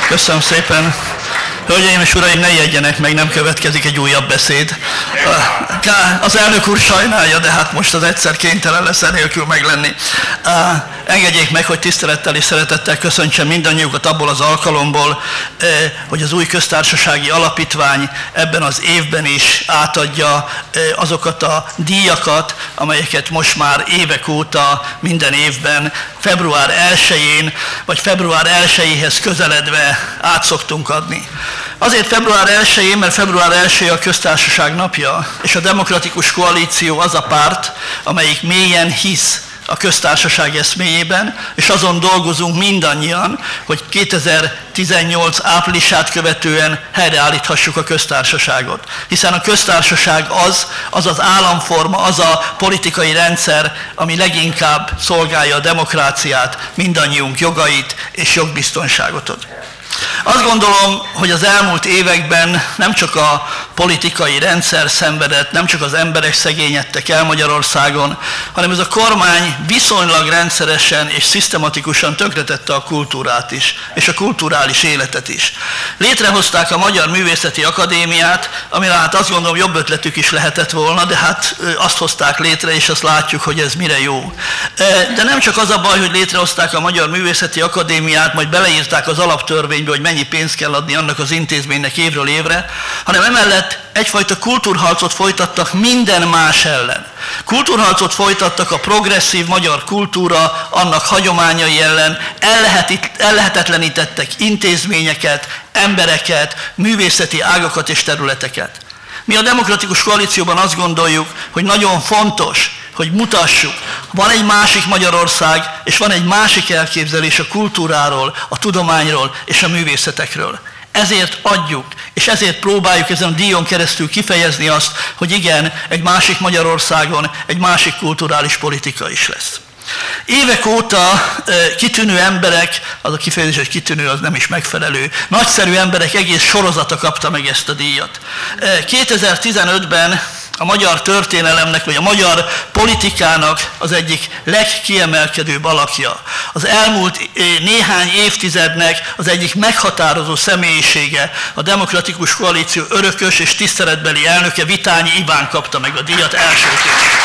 Köszönöm szépen. Hölgyeim és uraim, ne ijedjenek meg, nem következik egy újabb beszéd. Az elnök úr sajnálja, de hát most az egyszer kénytelen lesz enélkül meglenni. Engedjék meg, hogy tisztelettel és szeretettel köszöntsem mindannyiukat abból az alkalomból, hogy az új köztársasági alapítvány ebben az évben is átadja azokat a díjakat, amelyeket most már évek óta minden évben február 1-én vagy február 1-éhez közeledve át szoktunk adni. Azért február 1-én, mert február 1 a köztársaság napja, és a Demokratikus Koalíció az a párt, amelyik mélyen hisz a köztársaság eszméjében, és azon dolgozunk mindannyian, hogy 2018 áprilisát követően helyreállíthassuk a köztársaságot. Hiszen a köztársaság az az államforma, az a politikai rendszer, ami leginkább szolgálja a demokráciát, mindannyiunk jogait és jogbiztonságot ad. Azt gondolom, hogy az elmúlt években nem csak a politikai rendszer szenvedett, nem csak az emberek szegényedtek el Magyarországon, hanem ez a kormány viszonylag rendszeresen és szisztematikusan tönkretette a kultúrát is, és a kulturális életet is. Létrehozták a Magyar Művészeti Akadémiát, amire hát azt gondolom jobb ötletük is lehetett volna, de hát azt hozták létre, és azt látjuk, hogy ez mire jó. De nem csak az a baj, hogy létrehozták a Magyar Művészeti Akadémiát, majd beleírták az alaptörvénybe, hogy mennyi pénzt kell adni annak az intézménynek évről évre, hanem emellett egyfajta kultúrharcot folytattak minden más ellen. Kultúrharcot folytattak a progresszív magyar kultúra, annak hagyományai ellen, ellehetetlenítettek intézményeket, embereket, művészeti ágakat és területeket. Mi a Demokratikus Koalícióban azt gondoljuk, hogy nagyon fontos, hogy mutassuk, van egy másik Magyarország, és van egy másik elképzelés a kultúráról, a tudományról és a művészetekről. Ezért adjuk, és ezért próbáljuk ezen a díjon keresztül kifejezni azt, hogy igen, egy másik Magyarországon egy másik kulturális politika is lesz. Évek óta kitűnő emberek, az a kifejezés, hogy kitűnő, az nem is megfelelő, nagyszerű emberek egész sorozata kapta meg ezt a díjat. 2015-ben a magyar történelemnek, vagy a magyar politikának az egyik legkiemelkedőbb alakja. Az elmúlt néhány évtizednek az egyik meghatározó személyisége, a Demokratikus Koalíció örökös és tiszteletbeli elnöke, Vitányi Iván kapta meg a díjat elsőként.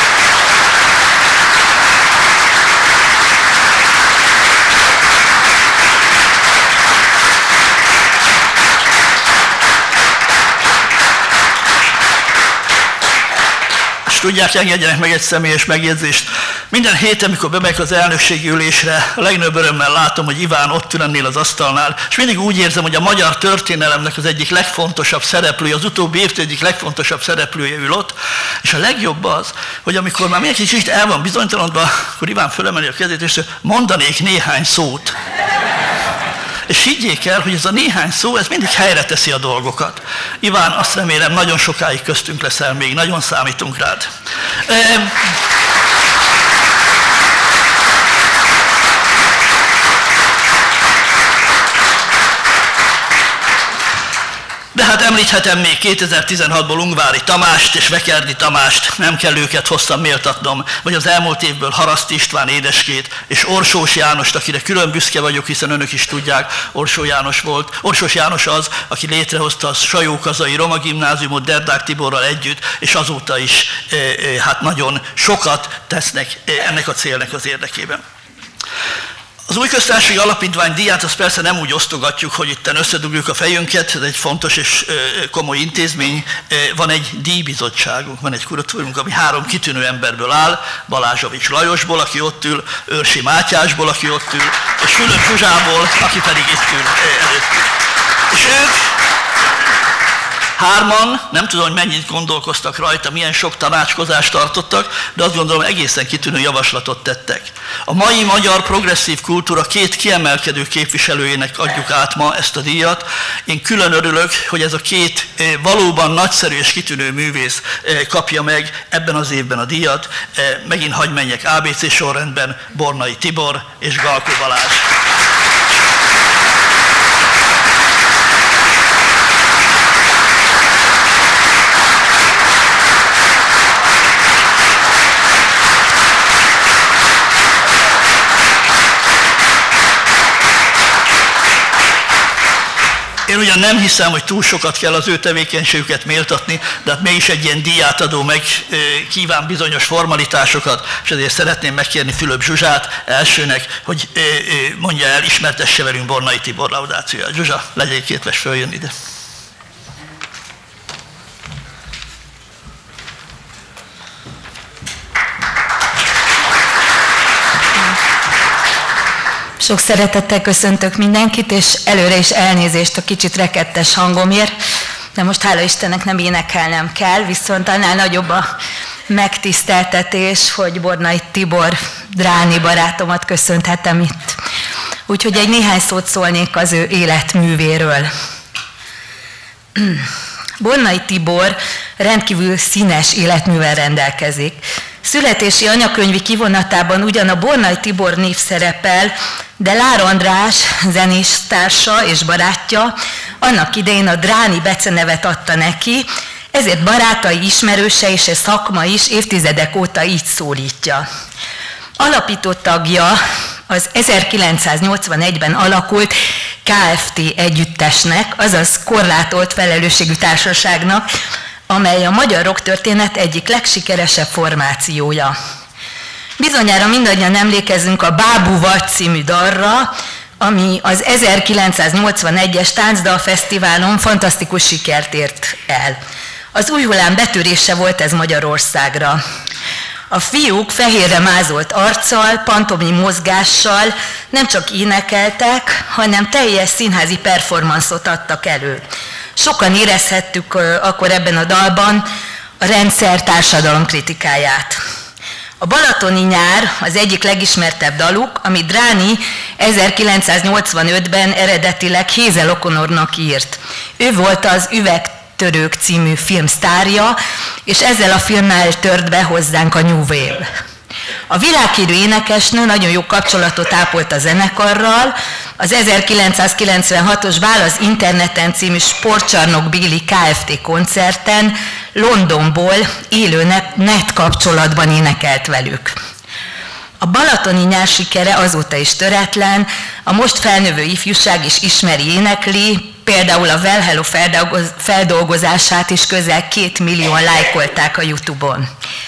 Tudják, engedjenek meg egy személyes megjegyzést. Minden héten, amikor bemegyek az elnökségi ülésre, a legnagyobb örömmel látom, hogy Iván ott ül ennél az asztalnál, és mindig úgy érzem, hogy a magyar történelemnek az egyik legfontosabb szereplője, az utóbbi évtized egyik legfontosabb szereplője ül ott, és a legjobb az, hogy amikor már még egy kicsit el van bizonytalanodva, akkor Iván fölemeli a kezét, és mondanék néhány szót. És higgyék el, hogy ez a néhány szó, ez mindig helyre teszi a dolgokat. Iván, azt remélem, nagyon sokáig köztünk leszel még, nagyon számítunk rád. De hát említhetem még 2016-ból Ungvári Tamást és Vekerdi Tamást, nem kell őket hosszan méltatnom, vagy az elmúlt évből Haraszti István édeskét, és Orsós Jánost, akire külön büszke vagyok, hiszen önök is tudják, Orsós János az, aki létrehozta a Sajókazai Roma Gimnáziumot Derdák Tiborral együtt, és azóta is hát nagyon sokat tesznek ennek a célnak az érdekében. Az új köztársasági alapítvány díját azt persze nem úgy osztogatjuk, hogy itten összedugjuk a fejünket, ez egy fontos és komoly intézmény. Van egy díjbizottságunk, van egy kuratóriumunk, ami 3 kitűnő emberből áll, Balázsovics Lajosból, aki ott ül, Őrsi Mátyásból, aki ott ül, és Fülöp Zsuzsából, aki pedig itt ül előtt. És ők 3-an, nem tudom, hogy mennyit gondolkoztak rajta, milyen sok tanácskozást tartottak, de azt gondolom, egészen kitűnő javaslatot tettek. A mai magyar progresszív kultúra 2 kiemelkedő képviselőjének adjuk át ma ezt a díjat. Én külön örülök, hogy ez a 2 valóban nagyszerű és kitűnő művész kapja meg ebben az évben a díjat. Megint hadd menjek ABC sorrendben, Bornai Tibor és Galkó Balázs. Én ugyan nem hiszem, hogy túl sokat kell az ő tevékenységüket méltatni, de hát mégis egy ilyen díjátadó meg kíván bizonyos formalitásokat, és ezért szeretném megkérni Fülöp Zsuzsát elsőnek, hogy mondja el, ismertesse velünk Bornai Tibor laudációját. Zsuzsa, legyél képes följönni ide. Sok szeretettel köszöntök mindenkit, és előre is elnézést a kicsit rekettes hangomért, de most hála Istennek nem énekelnem kell, viszont annál nagyobb a megtiszteltetés, hogy Bornai Tibor Dráni barátomat köszönhetem itt. Úgyhogy egy néhány szót szólnék az ő életművéről. Bornai Tibor rendkívül színes életművel rendelkezik. Születési anyakönyvi kivonatában ugyan a Bornai Tibor név szerepel, de Lár András zenésztársa és barátja annak idején a Dráni becenevet adta neki, ezért barátai, ismerőse és a szakma is évtizedek óta így szólítja. Alapító tagja az 1981-ben alakult Kft. Együttesnek, azaz korlátolt felelősségű társaságnak, amely a magyar rocktörténet egyik legsikeresebb formációja. Bizonyára mindannyian emlékezünk a Bábú Vagy című dalra, ami az 1981-es Táncdalfesztiválon fantasztikus sikert ért el. Az új hullám betörése volt ez Magyarországra. A fiúk fehérre mázolt arccal, pantomim mozgással nem csak énekeltek, hanem teljes színházi performanszot adtak elő. Sokan érezhettük akkor ebben a dalban a rendszer társadalom kritikáját. A Balatoni nyár az egyik legismertebb daluk, amit Dráni 1985-ben eredetileg Hézel O'Connornak írt. Ő volt az Üvegtörők című film sztárja, és ezzel a filmmel tört be hozzánk a New Wave. A világhírű énekesnő nagyon jó kapcsolatot ápolt a zenekarral, az 1996-os Bál az interneten című Sportcsarnok Béli Kft. Koncerten Londonból élő net kapcsolatban énekelt velük. A balatoni nyár sikere azóta is töretlen, a most felnövő ifjúság is ismeri, énekli, például a Well Hello feldolgozását is közel 2 millióan lájkolták a YouTube-on.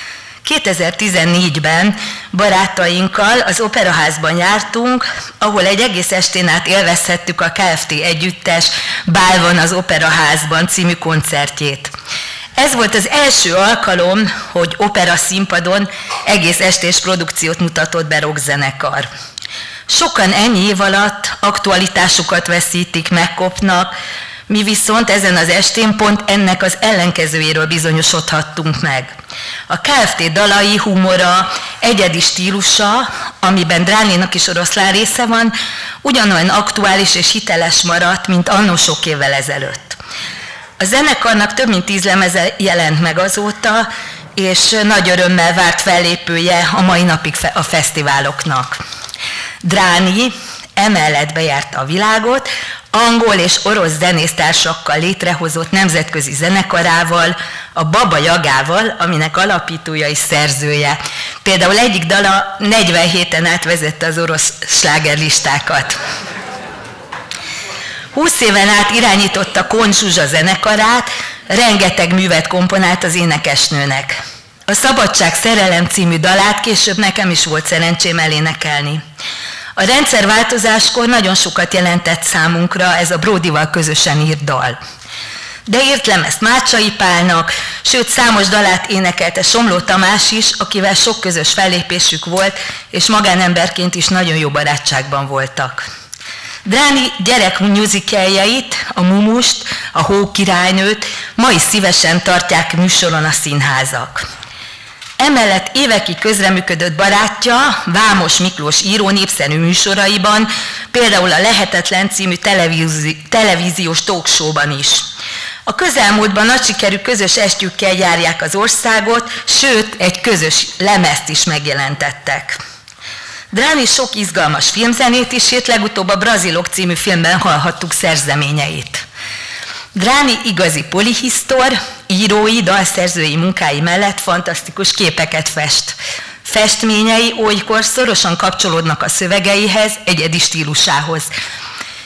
2014-ben barátainkkal az Operaházban jártunk, ahol egy egész estén át élvezhettük a Kft. Együttes Bál van az Operaházban című koncertjét. Ez volt az első alkalom, hogy opera színpadon egész estés produkciót mutatott be rockzenekar. Sokan ennyi év alatt aktualitásukat veszítik, megkopnak, mi viszont ezen az estén pont ennek az ellenkezőjéről bizonyosodhattunk meg. A Kft. Dalai, humora, egyedi stílusa, amiben Dráninak is oroszlán része van, ugyanolyan aktuális és hiteles maradt, mint annó sok évvel ezelőtt. A zenekarnak több mint 10 lemeze jelent meg azóta, és nagy örömmel várt fellépője a mai napig a fesztiváloknak. Dráni emellett bejárta a világot, angol és orosz zenésztársakkal létrehozott nemzetközi zenekarával, a Baba Jagával, aminek alapítója és szerzője. Például egyik dala 47-en átvezette az orosz slágerlistákat. 20 éven át irányította Kohn Zsuzsa zenekarát, rengeteg művet komponált az énekesnőnek. A Szabadság szerelem című dalát később nekem is volt szerencsém elénekelni. A rendszerváltozáskor nagyon sokat jelentett számunkra ez a Bródival közösen írt dal. De írt lemezt Mácsai Pálnak, sőt számos dalát énekelte Somló Tamás is, akivel sok közös fellépésük volt, és magánemberként is nagyon jó barátságban voltak. Dráni gyerekmusicalljeit, a Mumust, a Hókirálynőt ma is szívesen tartják műsoron a színházak. Emellett évekig közreműködött barátja, Vámos Miklós író népszerű műsoraiban, például a Lehetetlen című televíziós talkshowban is. A közelmúltban nagy sikerű közös estjükkel járják az országot, sőt, egy közös lemezt is megjelentettek. Dráni sok izgalmas filmzenét is írt, legutóbb a Brazilok című filmben hallhattuk szerzeményeit. Dráni igazi polihisztor, írói, dalszerzői munkái mellett fantasztikus képeket fest. Festményei olykor szorosan kapcsolódnak a szövegeihez, egyedi stílusához.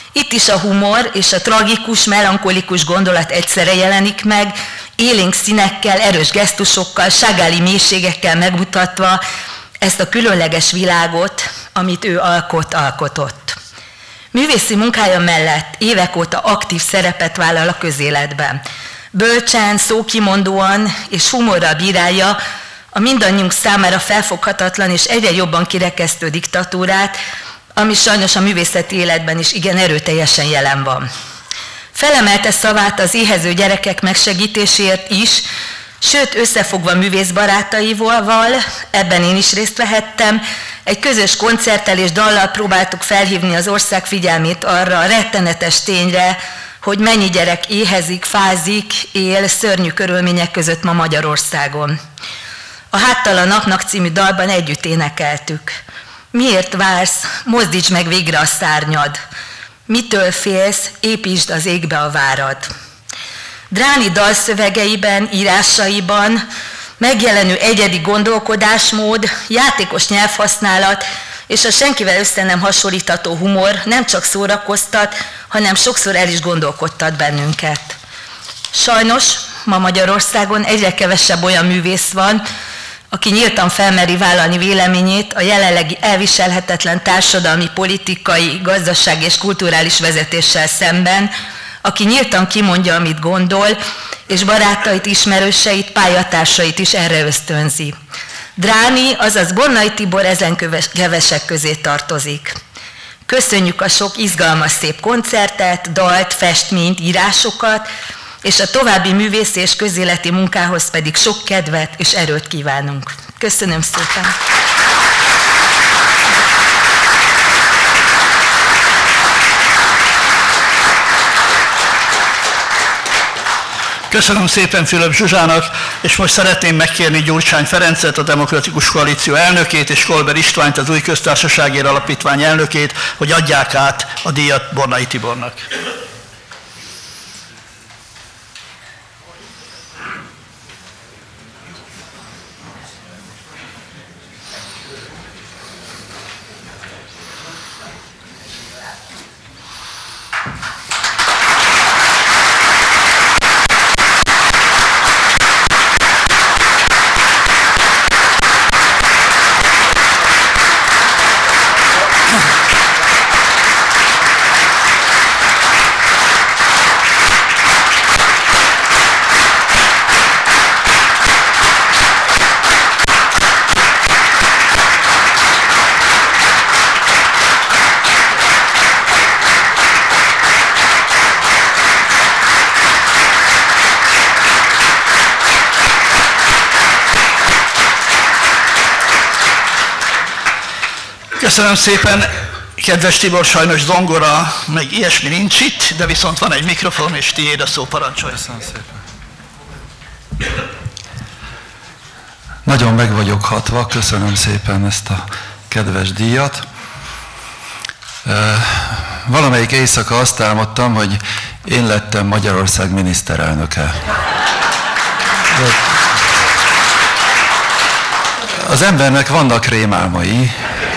Itt is a humor és a tragikus, melankolikus gondolat egyszerre jelenik meg, élénk színekkel, erős gesztusokkal, Chagall-i mélységekkel megmutatva ezt a különleges világot, amit ő alkotott. Művészi munkája mellett évek óta aktív szerepet vállal a közéletben. Bölcsen, szókimondóan és humorral bírálja a mindannyiunk számára felfoghatatlan és egyre jobban kirekesztő diktatúrát, ami sajnos a művészeti életben is igen erőteljesen jelen van. Felemelte szavát az éhező gyerekek megsegítéséért is, sőt összefogva művészbarátaival, ebben én is részt vehettem, egy közös koncerttel és dallal próbáltuk felhívni az ország figyelmét arra a rettenetes tényre, hogy mennyi gyerek éhezik, fázik, él szörnyű körülmények között ma Magyarországon. A Háttal a napnak című dalban együtt énekeltük. Miért vársz, mozdíts meg végre a szárnyad. Mitől félsz, építsd az égbe a várad. Dráni dalszövegeiben, írásaiban megjelenő egyedi gondolkodásmód, játékos nyelvhasználat és a senkivel össze nem hasonlítható humor nem csak szórakoztat, hanem sokszor el is gondolkodtat bennünket. Sajnos ma Magyarországon egyre kevesebb olyan művész van, aki nyíltan felmeri vállalni véleményét a jelenlegi elviselhetetlen társadalmi, politikai, gazdasági és kulturális vezetéssel szemben, aki nyíltan kimondja, amit gondol, és barátait, ismerőseit, pályatársait is erre ösztönzi. Dráni, azaz Bornai Tibor ezen kevesek közé tartozik. Köszönjük a sok izgalmas, szép koncertet, dalt, festményt, írásokat, és a további művészi és közéleti munkához pedig sok kedvet és erőt kívánunk. Köszönöm szépen! Köszönöm szépen Fülöp Zsuzsának, és most szeretném megkérni Gyurcsány Ferencet, a Demokratikus Koalíció elnökét, és Kolber Istvánt, az Új Köztársaságért Alapítvány elnökét, hogy adják át a díjat Bornai Tibornak. Köszönöm szépen, kedves Tibor, sajnos zongora, meg ilyesmi nincs itt, de viszont van egy mikrofon, és tiéd a szó, parancsolj. Köszönöm szépen. Nagyon meg vagyok hatva, köszönöm szépen ezt a kedves díjat. Valamelyik éjszaka azt álmodtam, hogy én lettem Magyarország miniszterelnöke. Az embernek vannak rémálmai,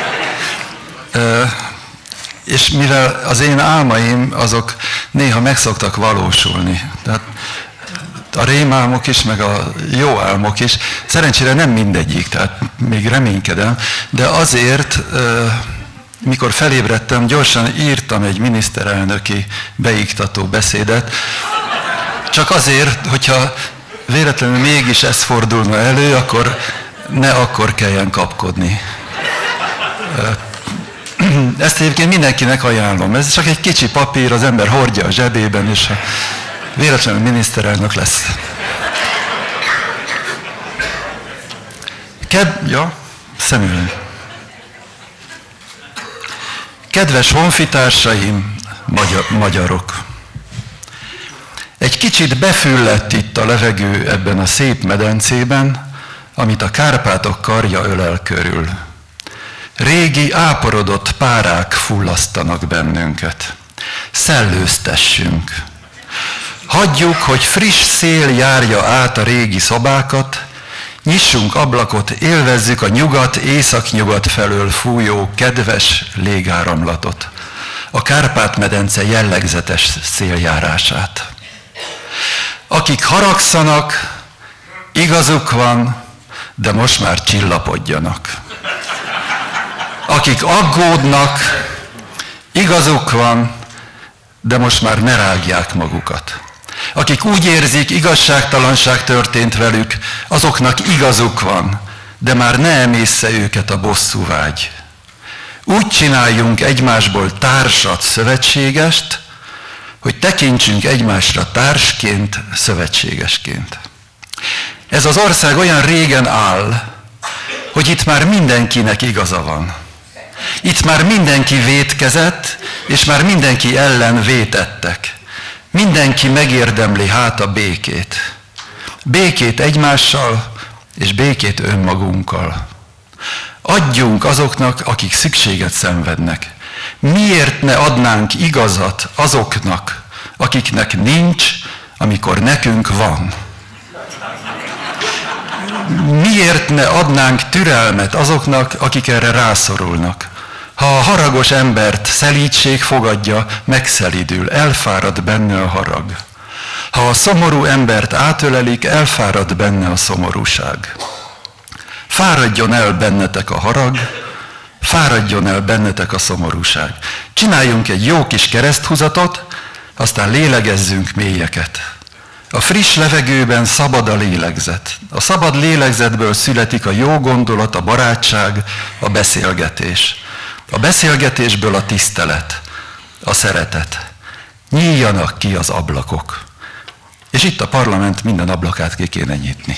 és mivel az én álmaim azok néha meg szoktak valósulni, tehát a rémálmok is, meg a jó álmok is, szerencsére nem mindegyik, tehát még reménykedem, de azért, mikor felébredtem, gyorsan írtam egy miniszterelnöki beiktató beszédet, csak azért, hogyha véletlenül mégis ez fordulna elő, akkor ne akkor kelljen kapkodni. Ezt egyébként mindenkinek ajánlom. Ez csak egy kicsi papír, az ember hordja a zsebében, és ha véletlenül miniszterelnök lesz. Kedves honfitársaim, magyarok! Egy kicsit befüllett itt a levegő ebben a szép medencében, amit a Kárpátok karja ölel körül. Régi, áporodott párák fullasztanak bennünket. Szellőztessünk. Hagyjuk, hogy friss szél járja át a régi szobákat, nyissunk ablakot, élvezzük a nyugat, északnyugat felől fújó kedves légáramlatot. a Kárpát-medence jellegzetes széljárását. Akik haragszanak, igazuk van, de most már csillapodjanak. Akik aggódnak, igazuk van, de most már ne rágják magukat. Akik úgy érzik, igazságtalanság történt velük, azoknak igazuk van, de már ne emészze őket a bosszúvágy. Úgy csináljunk egymásból társat, szövetségest, hogy tekintsünk egymásra társként, szövetségesként. Ez az ország olyan régen áll, hogy itt már mindenkinek igaza van. Itt már mindenki vétkezett, és már mindenki ellen vétettek. Mindenki megérdemli hát a békét. Békét egymással, és békét önmagunkkal. Adjunk azoknak, akik szükséget szenvednek. Miért ne adnánk igazat azoknak, akiknek nincs, amikor nekünk van? Miért ne adnánk türelmet azoknak, akik erre rászorulnak? Ha a haragos embert szelídség fogadja, megszelídül, elfárad benne a harag. Ha a szomorú embert átölelik, elfárad benne a szomorúság. Fáradjon el bennetek a harag, fáradjon el bennetek a szomorúság. Csináljunk egy jó kis kereszthúzatot, aztán lélegezzünk mélyeket. A friss levegőben szabad a lélegzet. A szabad lélegzetből születik a jó gondolat, a barátság, a beszélgetés. A beszélgetésből a tisztelet, a szeretet. Nyíljanak ki az ablakok. És itt a parlament minden ablakát ki kéne nyitni.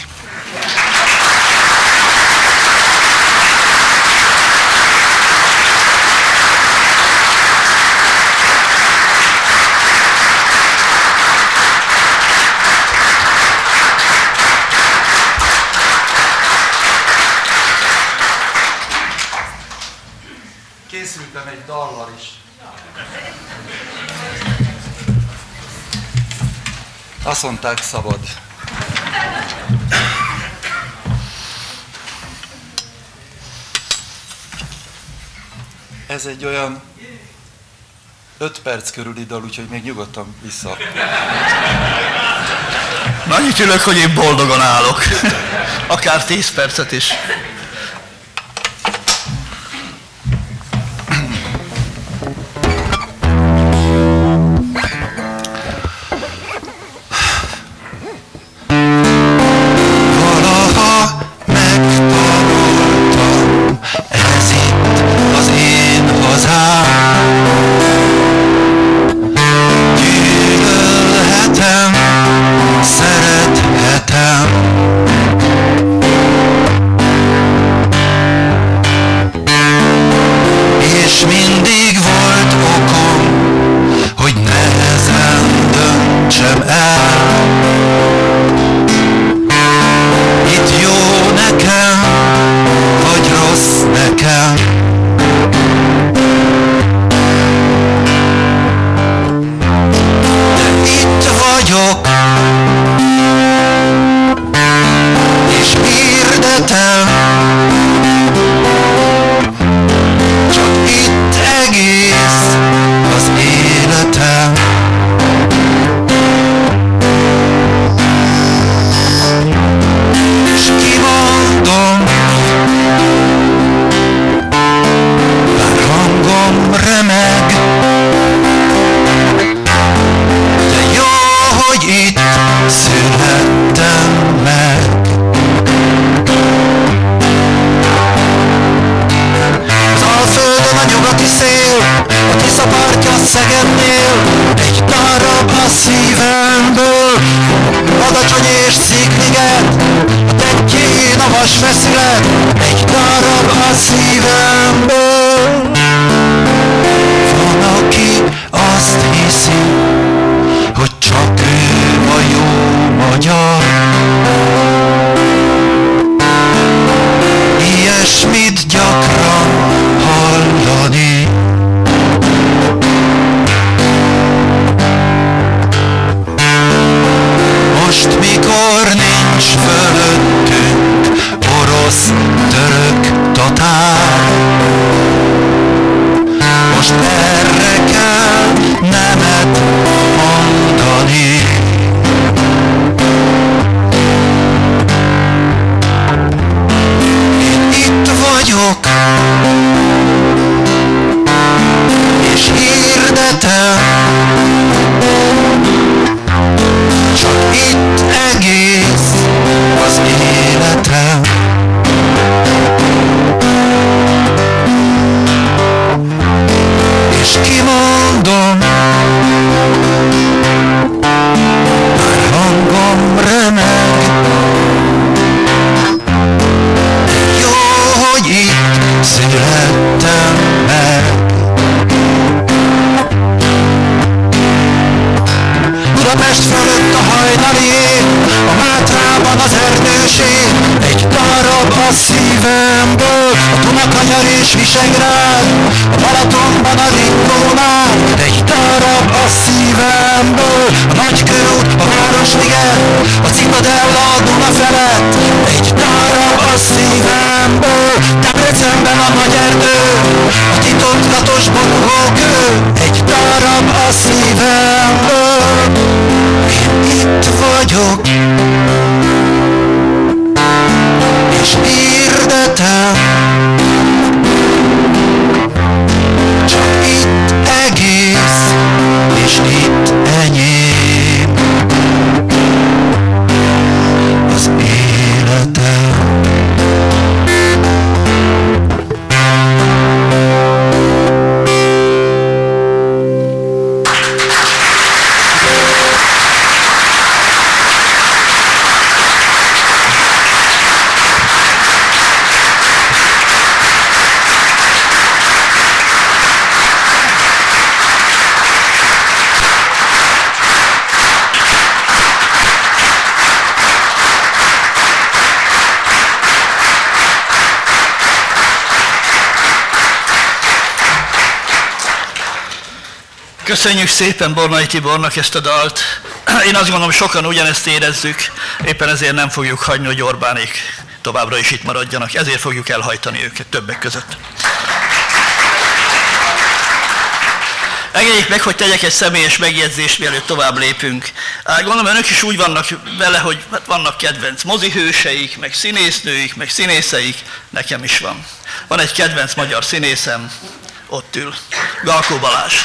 Készültem egy dallal is. Azt mondták, szabad. Ez egy olyan 5 perc körüli dal, úgyhogy még nyugodtan vissza. Annyit ülök, hogy én boldogan állok. Akár 10 percet is. és kimondom, már hangom remeg. Jó, hogy itt születtem meg. Budapest fölött a hajnali ég, a Mátrában az erdőség, egy darab a szívemből, a Dunakanyar és Visegrád, a Balatonban a Ringónál, egy darab a szívemből, a Nagykörút, a Városliget, a Citadella a Duna felett, egy darab a szívemből, Debrecenben a Nagy Erdő, a titokzatos borulókő, egy darab a szívemből. Itt vagyok, és hirdetem, csak itt egész, és itt enyém az életem. Köszönjük szépen Bornai Tibornak ezt a dalt. Én azt gondolom, sokan ugyanezt érezzük, éppen ezért nem fogjuk hagyni, hogy Orbánék továbbra is itt maradjanak, ezért fogjuk elhajtani őket többek között. Engedjék meg, hogy tegyek egy személyes megjegyzést, mielőtt tovább lépünk. Gondolom, önök is úgy vannak vele, hogy vannak kedvenc mozihőseik, meg színésznőik, meg színészeik, nekem is van. Van egy kedvenc magyar színészem, ott ül, Galkó Balázs.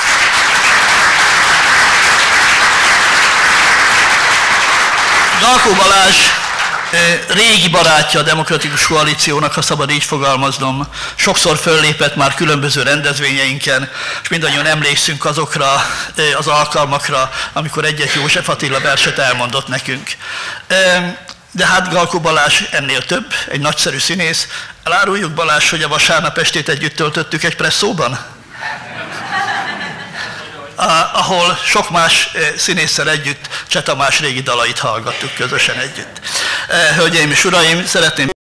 Galkó Balázs régi barátja a Demokratikus Koalíciónak, ha szabad így fogalmaznom. Sokszor föllépett már különböző rendezvényeinken, és mindannyian emlékszünk azokra az alkalmakra, amikor egy-egy József Attila verset elmondott nekünk. De hát Galkó Balázs ennél több, egy nagyszerű színész. Eláruljuk, Balázs, hogy a vasárnap estét együtt töltöttük egy presszóban? Ahol sok más színésszel együtt Cseh Tamás régi dalait hallgattuk közösen együtt. Hölgyeim és uraim, szeretném